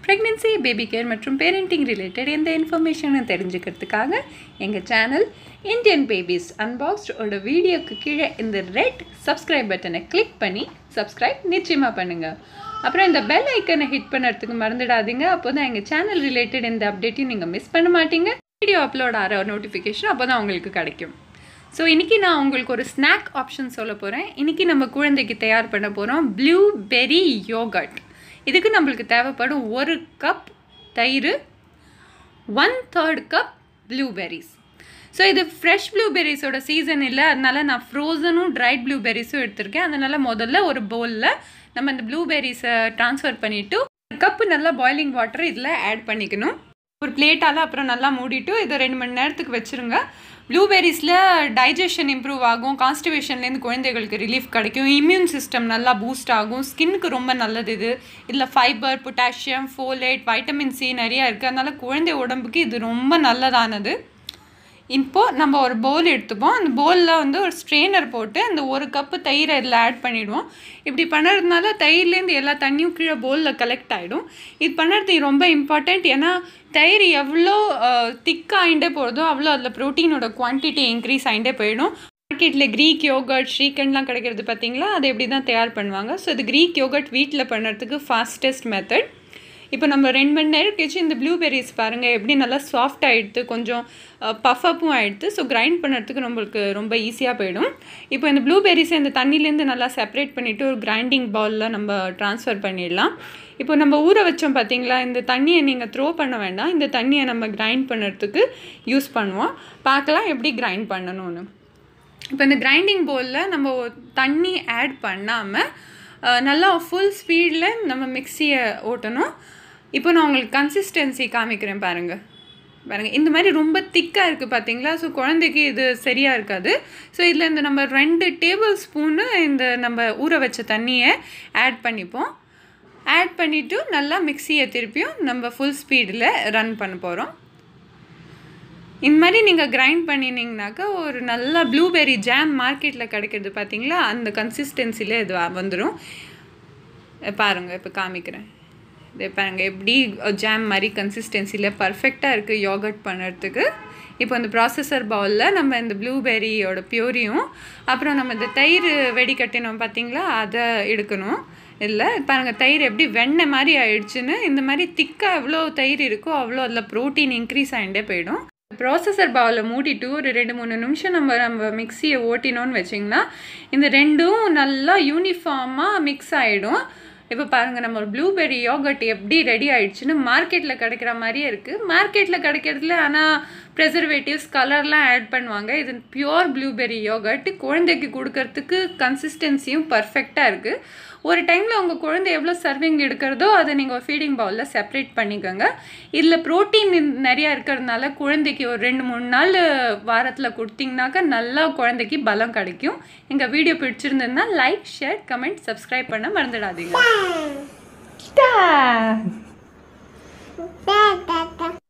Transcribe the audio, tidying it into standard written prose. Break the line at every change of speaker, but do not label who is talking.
pregnancy, baby care மற்றும் parenting related எந்த இன்ஃபர்மேஷனும் தெரிஞ்சுக்கிறதுக்காக எங்கள் சேனல் இந்தியன் பேபிஸ் அன்பாக்ஸ்ட் ஓட வீடியோக்கு கீழே இந்த ரெட் சப்ஸ்கிரைப் பட்டனை கிளிக் பண்ணி சப்ஸ்கிரைப் நிச்சயமாக பண்ணுங்கள். அப்புறம் இந்த பெல் ஐக்கனை ஹிட் பண்ணுறதுக்கு மறந்துடாதீங்க. அப்போ தான் எங்கள் சேனல் ரிலேட்டட் இந்த அப்டேட்டையும் நீங்கள் மிஸ் பண்ண மாட்டீங்க. வீடியோ அப்லோட் ஆகிற நோட்டிஃபிகேஷன் அப்போ தான் உங்களுக்கு கிடைக்கும். ஸோ இன்றைக்கி நான் உங்களுக்கு ஒரு ஸ்நாக் ஆப்ஷன் சொல்ல போகிறேன். இன்றைக்கி நம்ம குழந்தைக்கு தயார் பண்ண போகிறோம் ப்ளூபெர்ரி யோகர்ட். இதுக்கு நம்மளுக்கு தேவைப்படும் 1 கப் தயிர், 1/3 கப் ப்ளூபெர்ரிஸ். ஸோ இது ஃப்ரெஷ் ப்ளூபெர்ரிஸோட சீசன் இல்லை, அதனால நான் ஃப்ரோசனும் ட்ரைட் ப்ளூபெர்ரிஸும் எடுத்திருக்கேன். அதனால் முதல்ல ஒரு பவுலில் நம்ம இந்த ப்ளூபெர்ரிஸை ட்ரான்ஸ்ஃபர் பண்ணிவிட்டு 1 கப்பு நல்லா பாய்லிங் வாட்டர் இதில் ஆட் பண்ணிக்கணும். ஒரு பிளேட்டால் அப்புறம் நல்லா மூடிட்டு இதை 2 மணி நேரத்துக்கு வச்சுருங்க. ப்ளூபெர்ரிஸில் டைஜஷன் இம்ப்ரூவ் ஆகும், கான்ஸ்டிபேஷன்லேருந்து குழந்தைகளுக்கு ரிலீஃப் கிடைக்கும், இம்யூன் சிஸ்டம் நல்லா பூஸ்ட் ஆகும், ஸ்கின்னுக்கு ரொம்ப நல்லது. இதில் fibre, potassium, folate, vitamin C நிறையா இருக்குது. அதனால் குழந்தை உடம்புக்கு இது ரொம்ப நல்லதானது. இப்போது நம்ம ஒரு பவுல் எடுத்துப்போம். அந்த பவுலில் ஒரு ஸ்ட்ரெயினர் போட்டு அந்த 1 கப்பு தயிரை இதில் ஆட் பண்ணிவிடுவோம். இப்படி பண்ணுறதுனால தயிர்லேருந்து எல்லா தண்ணியும் கீழே பவுலில் கலெக்ட் ஆகிடும். இது பண்ணுறது ரொம்ப இம்பார்ட்டண்ட். ஏன்னா தயிர் எவ்வளோ திக்காகிட்டே போகிறதோ அவ்வளோ அதில் ப்ரோட்டீனோட குவான்டிட்டி இன்க்ரீஸ் ஆகிட்டே போயிடும். மார்க்கெட்டில் க்ரீக் யோகர்ட், ஸ்ரீகண்ட்லாம் கிடைக்கிறது பார்த்தீங்களா, அது எப்படி தான் தயார் பண்ணுவாங்க. ஸோ இது க்ரீக் யோகர்ட் வீட்டில் பண்ணுறதுக்கு ஃபாஸ்டஸ்ட் மெத்தட். இப்போ நம்ம 2 மணி நேரம் கழிச்சு இந்த ப்ளூபெர்ரிஸ் பாருங்கள் எப்படி நல்லா சாஃப்ட் ஆகிடுது, கொஞ்சம் பஃபப்பும் ஆகிடுது. ஸோ கிரைண்ட் பண்ணுறதுக்கு நம்மளுக்கு ரொம்ப ஈஸியாக போயிடும். இப்போ இந்த ப்ளூபெர்ரிஸை இந்த தண்ணிலேருந்து நல்லா செப்பரேட் பண்ணிவிட்டு ஒரு கிரைண்டிங் பவுலில் நம்ம ட்ரான்ஸ்ஃபர் பண்ணிடலாம். இப்போ நம்ம ஊற வச்சோம் பார்த்தீங்களா, இந்த தண்ணியை நீங்கள் த்ரோ பண்ண வேண்டாம். இந்த தண்ணியை நம்ம கிரைண்ட் பண்ணுறதுக்கு யூஸ் பண்ணுவோம். பார்க்கலாம் எப்படி கிரைண்ட் பண்ணணும்னு. இப்போ இந்த கிரைண்டிங் பவுலில் நம்ம தண்ணி ஆட் பண்ணாமல் நல்லா ஃபுல் ஸ்பீடில் நம்ம மிக்சியை ஓட்டணும். இப்போ நான் உங்களுக்கு கன்சிஸ்டன்சி காமிக்கிறேன் பாருங்கள். இந்த மாதிரி ரொம்ப திக்காக இருக்குது பார்த்தீங்களா. ஸோ குழந்தைக்கு இது சரியாக இருக்காது. ஸோ இதில் இந்த நம்ம 2 டேபிள் ஸ்பூனு இந்த நம்ம ஊற வச்ச தண்ணியை ஆட் பண்ணிப்போம். ஆட் பண்ணிவிட்டு நல்லா மிக்சியை திருப்பியும் நம்ம ஃபுல் ஸ்பீடில் ரன் பண்ண போகிறோம். இந்த மாதிரி நீங்கள் கிரைண்ட் பண்ணினீங்கனாக்கா ஒரு நல்ல ப்ளூபெர்ரி ஜாம் மார்க்கெட்டில் கிடைக்கிறது பார்த்தீங்களா, அந்த கன்சிஸ்டன்சியில் இது வந்துடும். பாருங்கள், இப்போ காமிக்கிறேன். இது பாருங்கள் எப்படி ஜாம் மாதிரி கன்சிஸ்டன்சியில் பர்ஃபெக்டாக இருக்குது யோகர்ட் பண்ணுறதுக்கு. இப்போ இந்த ப்ராசஸர் பவுலில் நம்ம இந்த ப்ளூபெர்ரியோட பியூரியும் அப்புறம் நம்ம இந்த தயிர் வெடிக்கட்டினோம் பார்த்தீங்களா, அதை எடுக்கணும். இல்லை பாருங்கள் தயிர் எப்படி வெண்ணெய் மாதிரி ஆயிடுச்சுன்னு. இந்த மாதிரி திக்காக எவ்வளோ தயிர் இருக்கோ அவ்வளோ அதில் ப்ரோட்டீன் இன்க்ரீஸ் ஆகிட்டே போயிடும். ப்ராசஸர் பவுலில் மூடிட்டு ஒரு 2-3 நிமிஷம் நம்ம மிக்சியை ஓட்டினோன்னு வச்சிங்கன்னா இந்த ரெண்டும் நல்லா யூனிஃபார்மாக மிக்ஸ் ஆகிடும். இப்போ பாருங்கள் நம்ம ப்ளூபெர்ரி யோகர்ட் எப்படி ரெடி ஆகிடுச்சுன்னு. மார்க்கெட்டில் கிடைக்கிற மாதிரியே இருக்குது. மார்க்கெட்டில் கிடைக்கிறதுல ஆனால் ப்ரெசர்வேட்டிவ்ஸ், கலர்லாம் ஆட் பண்ணுவாங்க. இது பியூர் ப்ளூபெர்ரி யோகர்ட். குழந்தைக்கு கொடுக்கறதுக்கு கன்சிஸ்டன்சியும் பர்ஃபெக்டாக இருக்குது. ஒரு டைமில் உங்கள் குழந்தை எவ்வளோ சர்விங் எடுக்கிறதோ அதை நீங்கள் ஒரு ஃபீடிங் பவுலில் செப்பரேட் பண்ணிக்கோங்க. இதில் ப்ரோட்டீன் நிறையா இருக்கிறதுனால குழந்தைக்கு ஒரு 2-3 நாள் வாரத்தில் கொடுத்தீங்கனாக்கா நல்லா குழந்தைக்கு பலம் கிடைக்கும். எங்கள் வீடியோ பிடிச்சிருந்ததுன்னா லைக், ஷேர், கமெண்ட், சப்ஸ்கிரைப் பண்ண மறந்துடாதீங்க.